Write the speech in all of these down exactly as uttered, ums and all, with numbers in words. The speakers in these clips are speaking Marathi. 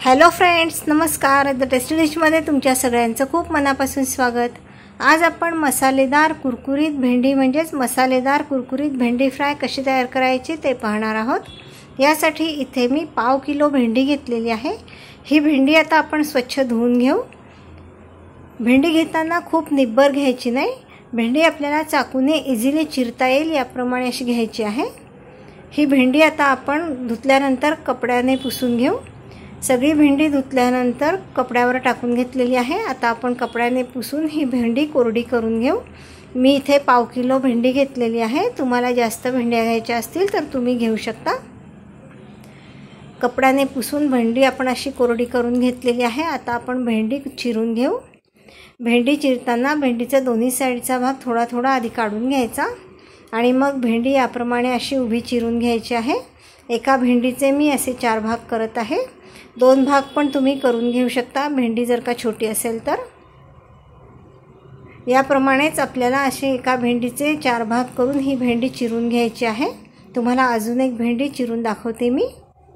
हॅलो फ्रेंड्स, नमस्कार. द टेस्टी डिशमध्ये तुमच्या सगळ्यांचं खूप मनापासून स्वागत. आज आपण मसालेदार कुरकुरीत भेंडी म्हणजेच मसालेदार कुरकुरीत भेंडी फ्राय कशी तयार करायची ते पाहणार आहोत. यासाठी इथे मी पाव किलो भेंडी घेतलेली आहे. ही भेंडी आता आपण स्वच्छ धुवून घेऊ. भेंडी घेताना खूप निब्बर घ्यायची नाही. भेंडी आपल्याला चाकूने इझिली चिरता येईल याप्रमाणे अशी घ्यायची आहे. ही भेंडी आता आपण धुतल्यानंतर कपड्याने पुसून घेऊ. सगळी भेंडी धुतल्यानंतर कपड्यावर टाकून घेतलेली आहे. आता आपण कपड्याने पुसून ही भेंडी कोरडी करून घेऊ. मी इथे पाव किलो भेंडी घेतलेली आहे. तुम्हाला जास्त भेंड्या घ्यायच्या असतील तर तुम्ही घेऊ शकता. कपड्याने पुसून भेंडी आपण अशी कोरडी करून घेतलेली आहे. आता आपण भेंडी चिरून घेऊ. भेंडी चिरताना भेंडीचा दोन्ही साईडचा भाग थोडा थोडा आधी काढून घ्यायचा आणि मग भेंडी याप्रमाणे अशी उभी चिरून घ्यायची आहे. एका भेंडीचे मी असे चार भाग करत आहे. दोन भाग पण तुम्ही करून घेऊ शकता भेंडी जर का छोटी असेल तर. याप्रमाणेच आपल्याला असे एका भेंडीचे चार भाग करून ही भेंडी चिरून घ्यायची आहे. तुम्हाला अजून एक भेंडी चिरून दाखवते मी.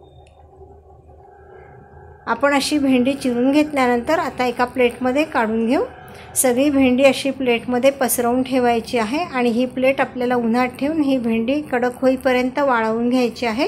आपण अशी भेंडी चिरून घेतल्यानंतर आता एका प्लेटमध्ये काढून घेऊ. सगळी भेंडी अशी प्लेटमध्ये पसरवून ठेवायची आहे आणि ही प्लेट आपल्याला उन्हात ठेवून ही भेंडी कडक होईपर्यंत वाळवून घ्यायची आहे.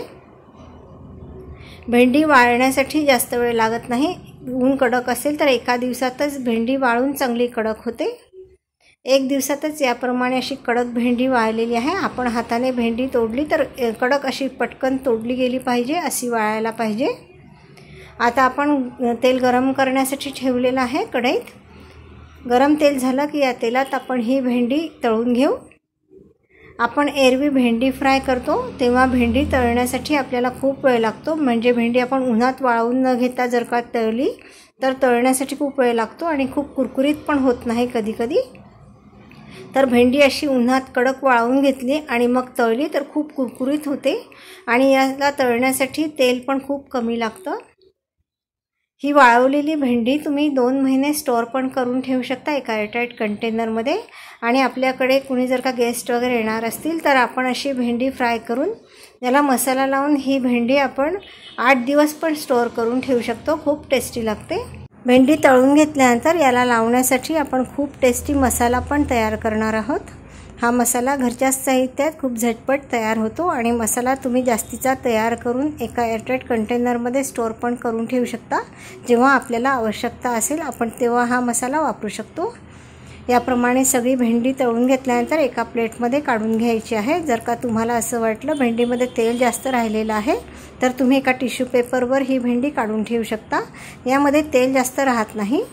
भेंडी वाळण्यासाठी जास्त वेळ लागत नाही. ऊन कडक असेल तर एका दिवसातच भेंडी वाळून चांगली कडक होते. एक दिवसातच याप्रमाणे अशी कडक भेंडी वाळलेली आहे. आपण हाताने भेंडी तोडली तर कडक अशी पटकन तोडली गेली पाहिजे, अशी वाळायला पाहिजे. आता आपण तेल गरम करण्यासाठी ठेवलेलं आहे कढईत. गरम तेल झालं की या तेलात आपण ही भेंडी तळून घेऊ. आपण एरवी भेंडी फ्राय करतो तेव्हा भेंडी तळण्यासाठी आपल्याला खूप वेळ लागतो. म्हणजे भेंडी आपण उन्हात वाळवून न घेता जर का तळली तर तळण्यासाठी खूप वेळ लागतो आणि खूप कुरकुरीत पण होत नाही कधी कधी. तर भेंडी अशी उन्हात कडक वाळवून घेतली आणि मग तळली तर खूप कुरकुरीत होते आणि याला तळण्यासाठी तेल पण खूप कमी लागतं. ही वाळवलेली भेंडी तुम्ही दोन महिने स्टोअर पण करून ठेवू शकता एका एअरटाईट कंटेनरमध्ये. आणि आपल्याकडे कुणी जर का गेस्ट वगैरे येणार असतील तर आपण अशी भेंडी फ्राय करून याला मसाला लावून ही भेंडी आपण आठ दिवस पण स्टोअर करून ठेवू शकतो. खूप टेस्टी लागते. भेंडी तळून घेतल्यानंतर याला लावण्यासाठी आपण खूप टेस्टी मसाला पण तयार करणार आहोत. हा मसाला घरच्याच साहित्यात खूप झटपट तयार होतो आणि मसाला तुम्ही जास्तीचा तयार करून एका एअरटाईट कंटेनरमध्ये स्टोअर पण करून ठेवू शकता. जेव्हा आपल्याला आवश्यकता असेल आपण तेव्हा हा मसाला वापरू शकतो. याप्रमाणे सगळी भेंडी तळून घेतल्यानंतर एका प्लेटमध्ये काढून घ्यायची आहे. जर का तुम्हाला असं वाटलं भेंडीमध्ये तेल जास्त राहिलेलं आहे तर तुम्ही एका टिश्यू पेपरवर ही भेंडी काढून ठेवू शकता. यामध्ये तेल जास्त राहत नाही.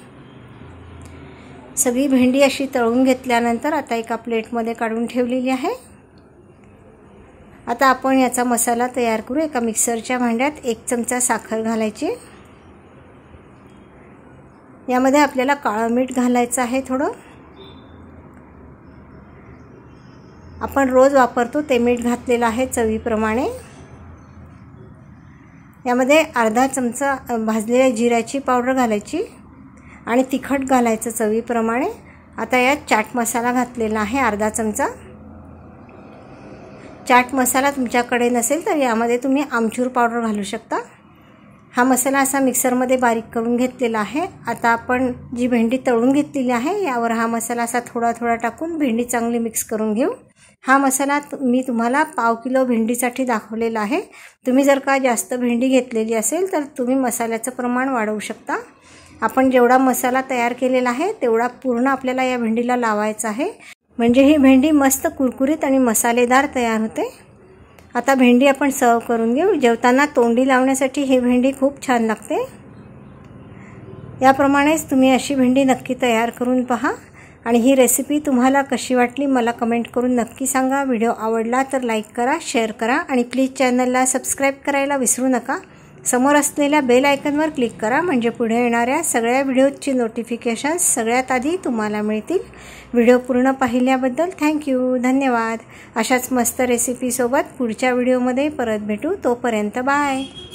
सगळी भेंडी अशी तळून घेतल्यानंतर आता एका प्लेटमध्ये काढून ठेवलेली आहे. आता आपण याचा मसाला तयार करू. एका मिक्सरच्या भांड्यात एक चमचा साखर घालायची. यामध्ये आपल्याला काळं मीठ घालायचं आहे थोडं. आपण रोज वापरतो ते मीठ घातलेलं आहे चवीप्रमाणे. यामध्ये अर्धा चमचा भाजलेल्या जिऱ्याची पावडर घालायची आणि तिखट घालायचं चवीप्रमाणे. आता यात चाट मसाला घातलेला आहे अर्धा चमचा. चाट मसाला तुमच्याकडे नसेल तर यामध्ये तुम्ही आमचूर पावडर घालू शकता. हा मसाला असा मिक्सरमध्ये बारीक करून घेतलेला आहे. आता आपण जी भेंडी तळून घेतलेली आहे यावर हा मसाला असा थोडा थोडा टाकून भेंडी चांगली मिक्स करून घेऊ. हा मसाला मी तुम्हाला पाव किलो भेंडीसाठी दाखवलेला आहे. तुम्ही जर का जास्त भेंडी घेतलेली असेल तर तुम्ही मसाल्याचं प्रमाण वाढवू शकता. आपण जेवढा मसाला तयार केलेला आहे तेवढा पूर्ण आपल्याला या भेंडीला लावायचा आहे. म्हणजे ही भेंडी मस्त कुरकुरीत आणि मसालेदार तयार होते. आता भेंडी आपण सर्व करून घेऊ. जेवताना तोंडी लावण्यासाठी ही भेंडी खूप छान लागते. याप्रमाणेच तुम्ही अशी भेंडी नक्की तयार करून पहा. आणि ही रेसिपी तुम्हाला कशी वाटली मला कमेंट करून नक्की सांगा. व्हिडिओ आवडला तर लाईक करा, शेअर करा आणि प्लीज चॅनलला सबस्क्राईब करायला विसरू नका. समोर असलेल्या बेल आयकॉनवर क्लिक करा म्हणजे पुढे येणाऱ्या सगळ्या व्हिडिओजची नोटिफिकेशन्स सगळ्यात आधी तुम्हाला मिळतील. व्हिडिओ पूर्ण पाहिल्याबद्दल थँक्यू, धन्यवाद. अशाच मस्त रेसिपीसोबत पुढच्या व्हिडिओमध्ये परत भेटू. तोपर्यंत बाय.